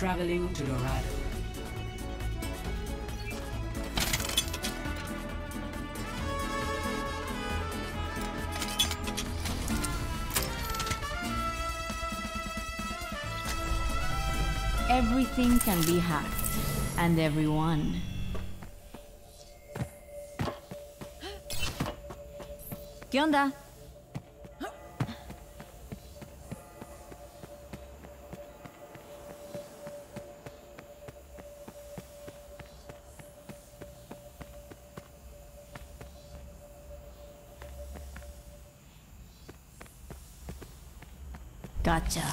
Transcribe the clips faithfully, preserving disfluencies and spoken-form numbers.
Traveling to Dorado. Everything can be hacked, and everyone. ¿Qué onda? Gotcha.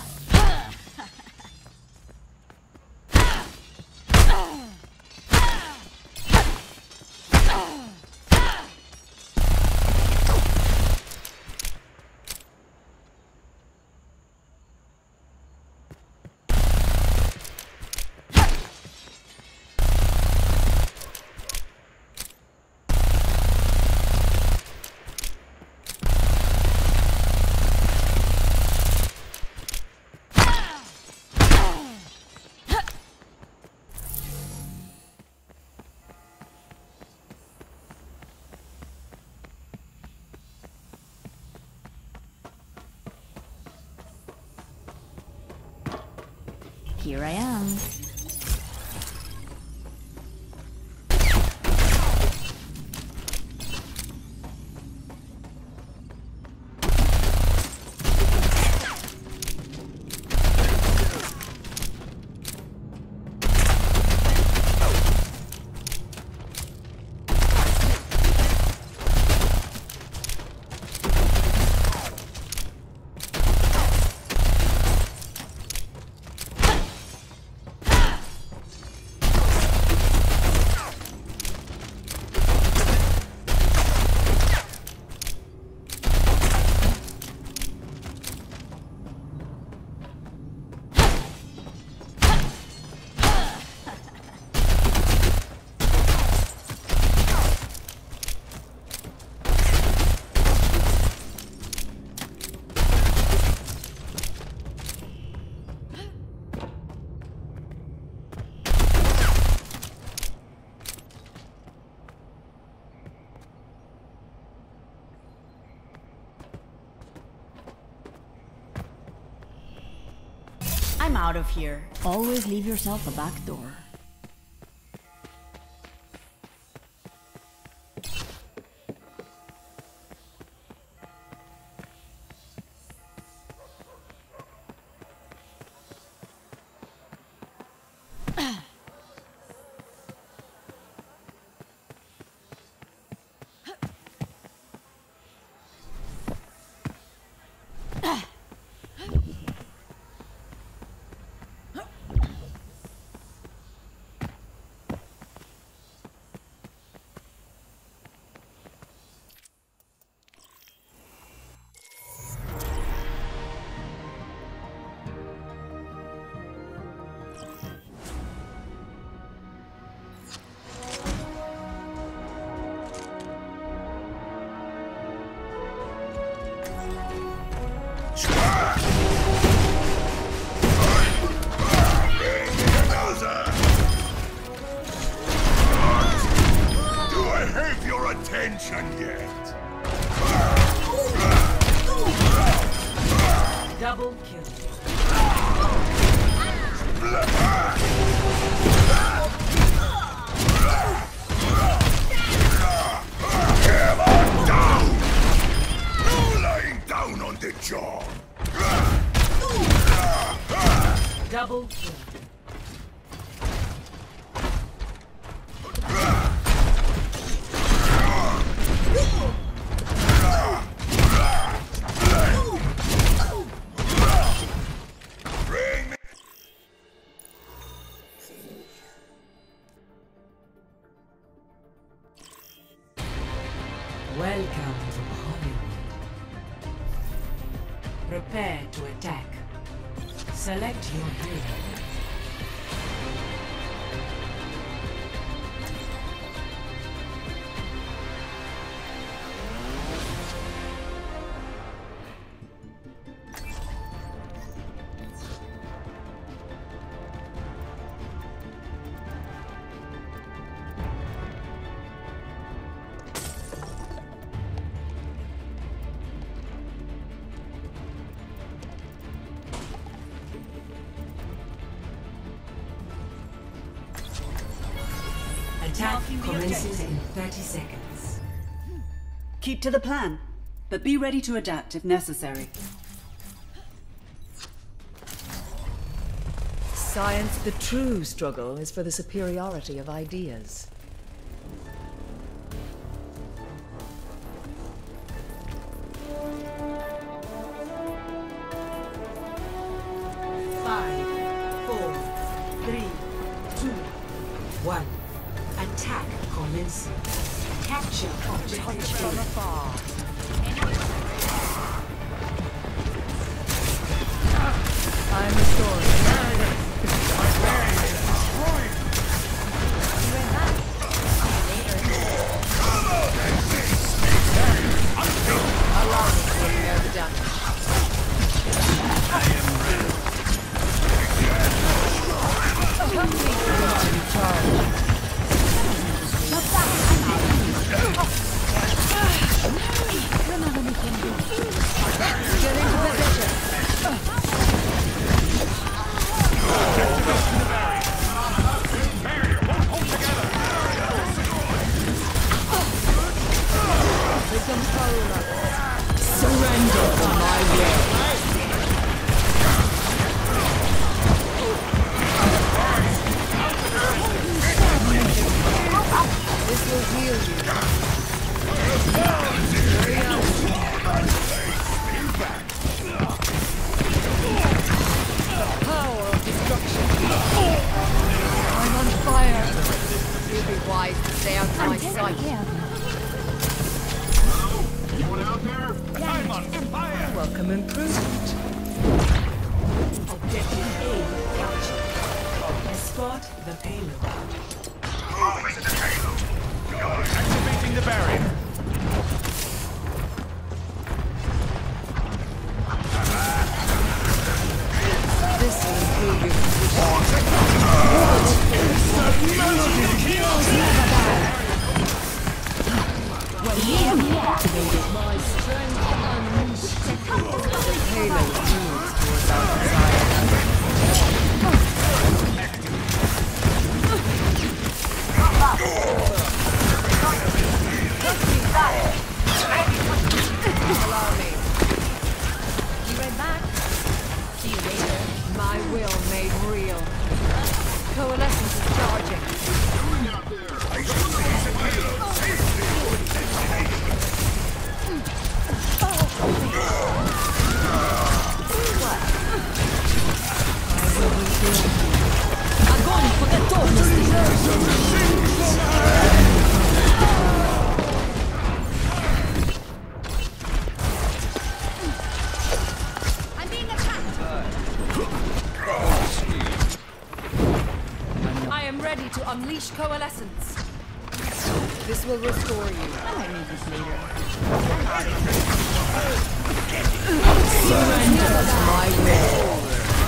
Here I am. I'm out of here. Always leave yourself a back door. Double kill. Down! No lying down on the jaw! Double kill. Welcome to Hollywood. Prepare to attack. Select your hero. Attack commences in thirty seconds. Keep to the plan, but be ready to adapt if necessary. Science, the true struggle is for the superiority of ideas. Five, four, three, two, one. Attack commencing. Capture objective from afar. I'm restored. Allow me to repair the damage. Surrender for my will. This will heal you. The power of destruction. I'm on fire. You'll be wise to stay out of my sight. I'm on fire! Welcome improvement. Objective A captured. Escort the payload. Moving to the payload. Activating the barrier. This will improve your position. My strength unleashed. The payload moves towards our desire. Allow me. You right back. See you later. My will made real. Coalescence is charging. Огонь по готовности! I'm being attacked! I am ready to unleash coalescence. This will restore you. I need this later. Surrender to my will.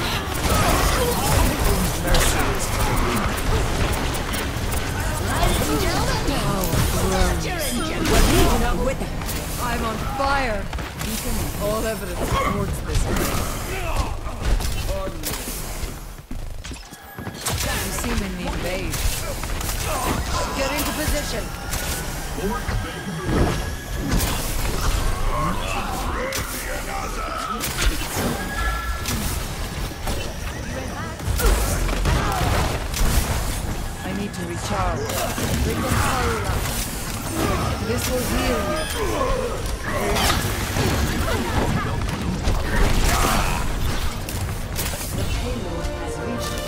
I'm on fire. All evidence supports this. You seem in need of aid. Get into position. I need to recharge. Bring the power up. This will heal you. The payload has reached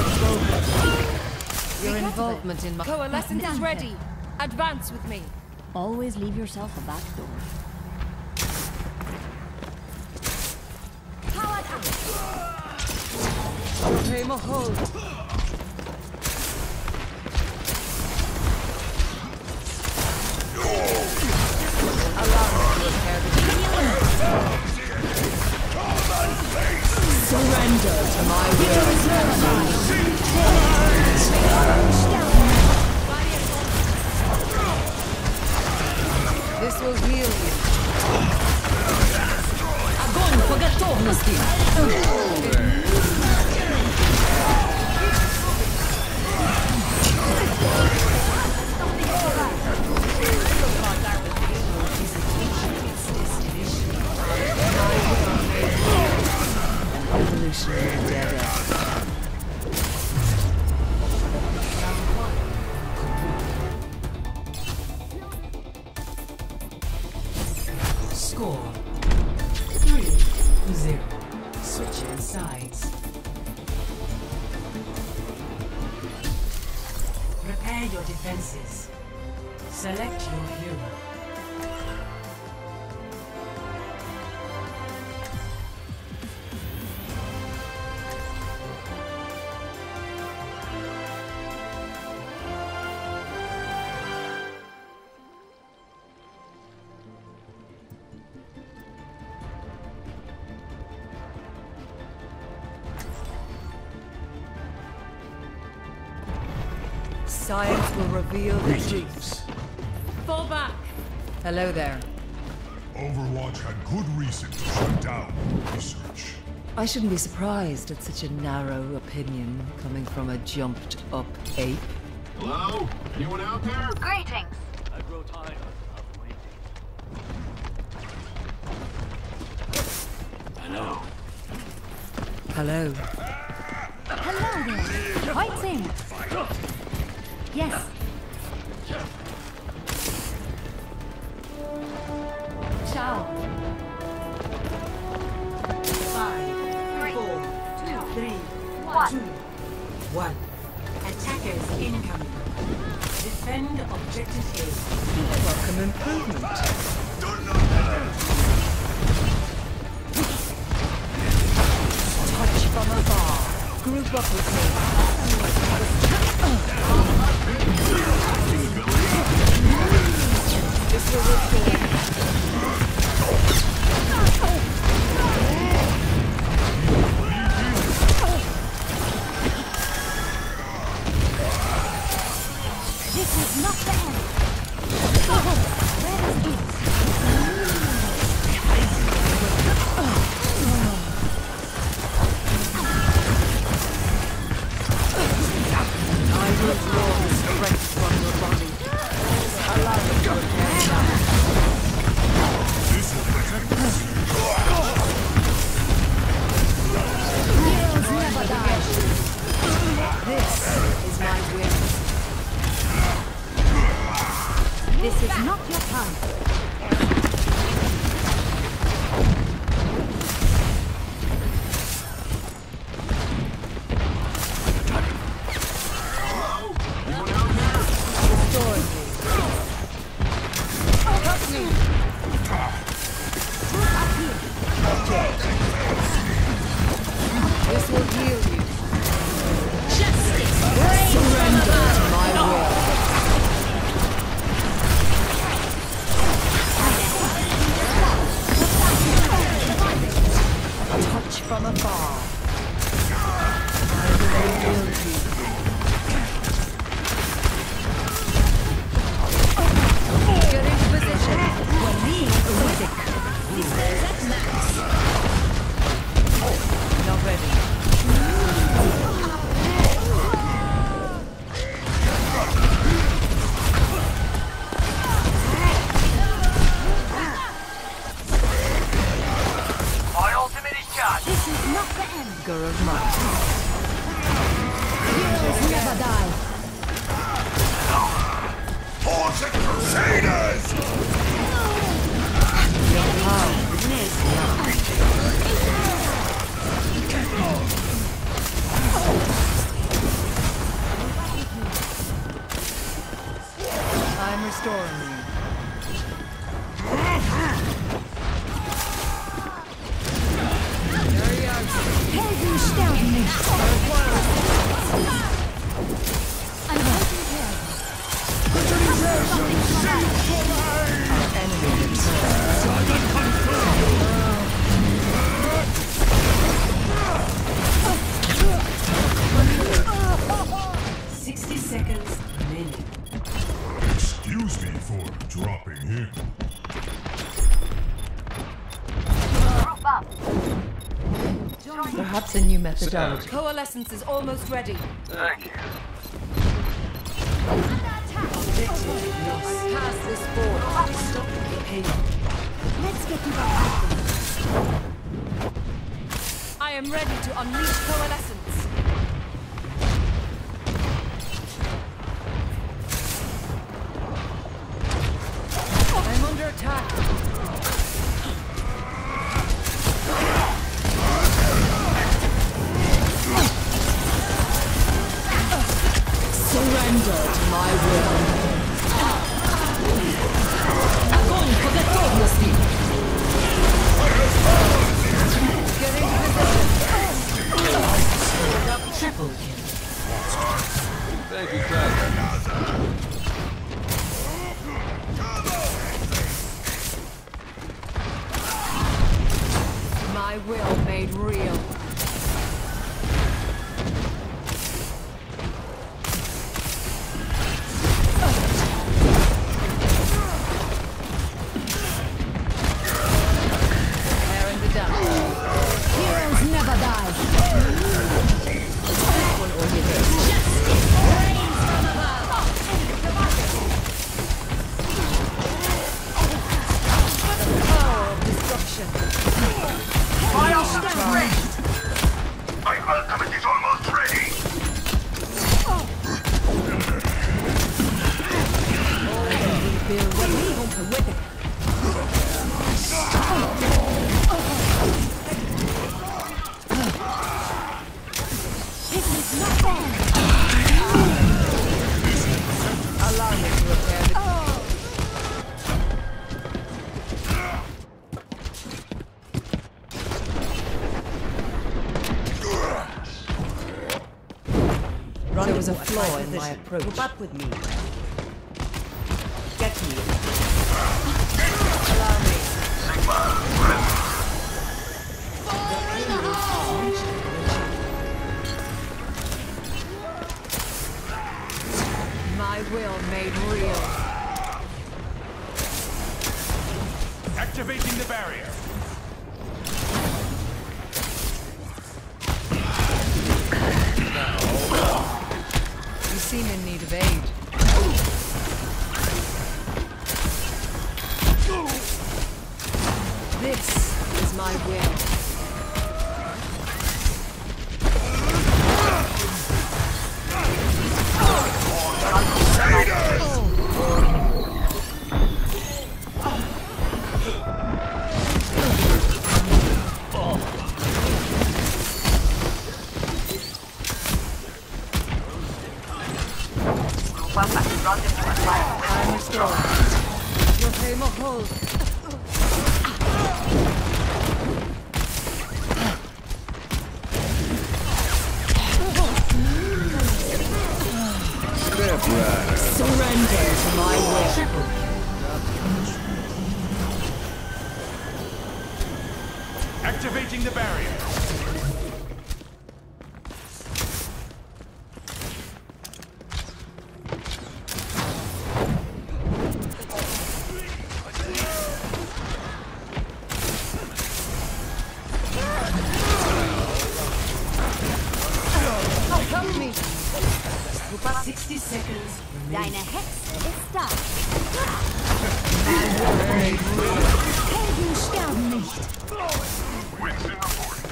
Your involvement in my Coalescence is ready. Advance with me. Always leave yourself a back door. Aim a hold. Allow me to repair the surrender to my will. This will heal you. Огонь по готовности! Evolutionary dead end. Score three to zero. Switching sides. Prepare your defenses. Select your hero. Science will reveal the truth. Greetings. Fall back! Hello there. Overwatch had good reason to shut down research. I shouldn't be surprised at such a narrow opinion coming from a jumped-up ape. Hello? Anyone out there? Greetings. I grow tired of waiting. Hello. Hello. Hello there. Right thing. Yes. Ciao. Five, four, three, two, one. Attackers incoming. Defend objective A. Welcome improvement. Touch from afar. Group up with me. This will restore. This is not the end. Where is it? I will draw the strength from your body. Allow me to repair that. This will protect us. Heroes never die. This is my will. This is not your time. Restore me. Help me. This will heal you. Surrender to my will. Touch from afar. I will rebuild you. Get into position. Not ready. My ultimate is charged. This is not the end. Gurur's might. Heroes never die. Toxic Crusaders! Your power is not. I'm restoring you. Helden sterben nicht. I'm taking care. Sixty seconds remaining. Excuse me for dropping in. Perhaps a new methodology. Coalescence is almost ready. Thank you. Objective lost. Pass this forward. Stop the payload. Let's get you back. I am ready to unleash coalescence. I'm under attack. Surrender to my will. Огонь по готовности. Getting position. Triple kill. Thank you, Craig. My will made real. Preparing the dump. Heroes never die. This one or the other. The power of destruction. My ultimate is ready! My ultimate is almost ready! Allow me to repair the There was a flaw in my approach. Group up with me. Get me. Allow me. My will made real. Activating the barrier. You seem in need of aid. This is my will. I'm restored. Your fame of hold. Surrender to my will. Activating the barrier. Help me. sixty seconds remaining. Deine Hexe ist da. Helden sterben nicht. Winston reporting.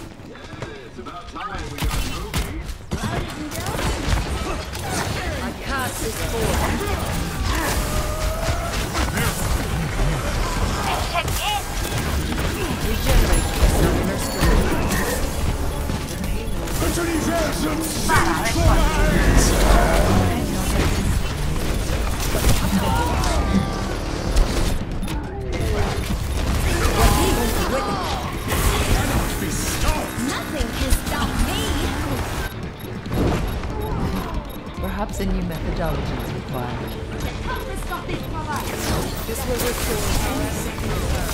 will restore.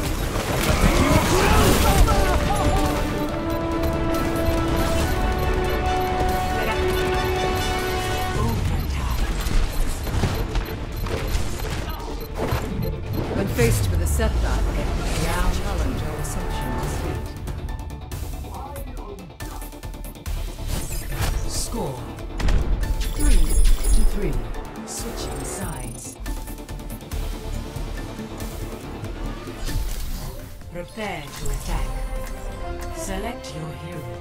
When faced with a setback, now challenge our assumptions. Score three to three. Switching sides. Prepare to attack. Select your hero.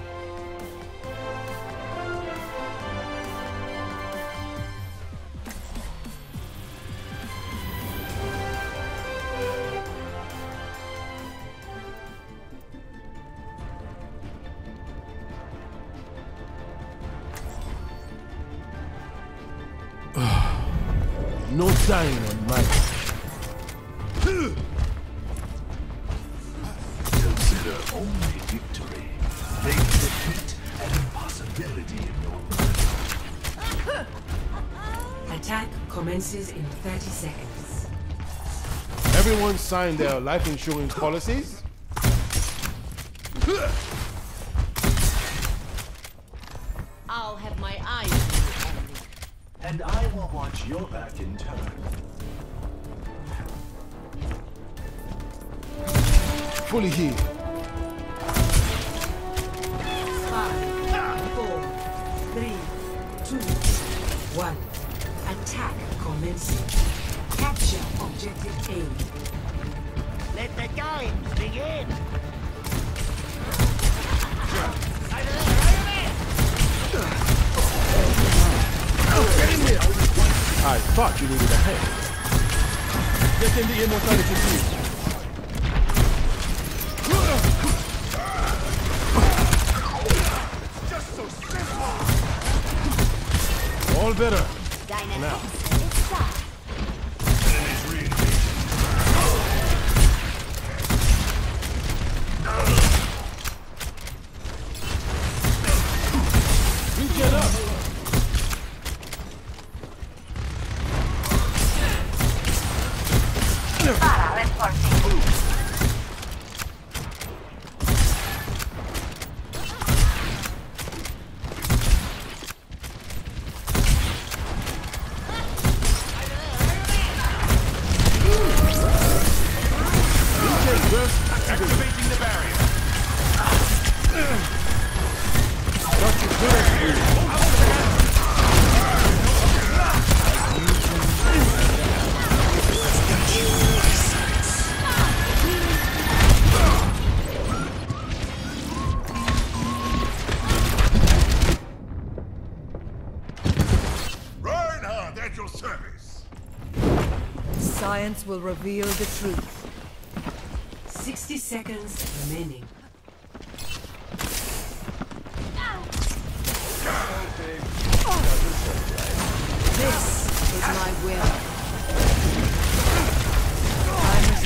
No dying on my Consider only victory. Make defeat an impossibility in your world. Attack commences in thirty seconds. Everyone signed their life insurance policies? I'll have my eyes on you, enemy. And I will watch your back in turn. Fully healed. Five, four, three, two, one. Attack commencing. Capture objective A. Let the games begin. I thought you needed a hand. Get in the immortality field. Just so simple. All better. Dynamics. Now. It's time. Regen up. Activating the barrier. Reinhardt at your service. Science will reveal the truth. sixty seconds remaining. This is my will. I must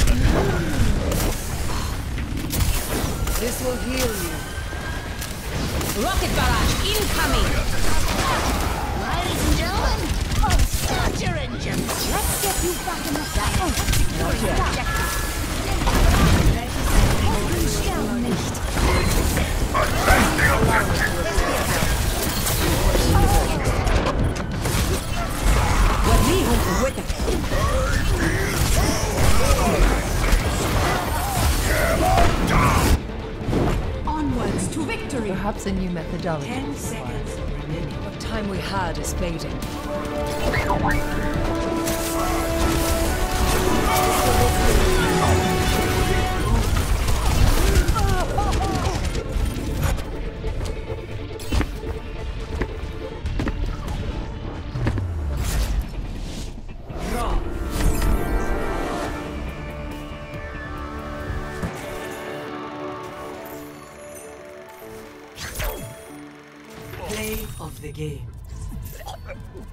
This will heal you. Rocket barrage incoming! Ladies and gentlemen, oh, start your engines! Let's get you back in the saddle. Oh, Onwards to victory! Perhaps a new methodology. Ten seconds remaining. What time we had is fading. Draw. Play of the game.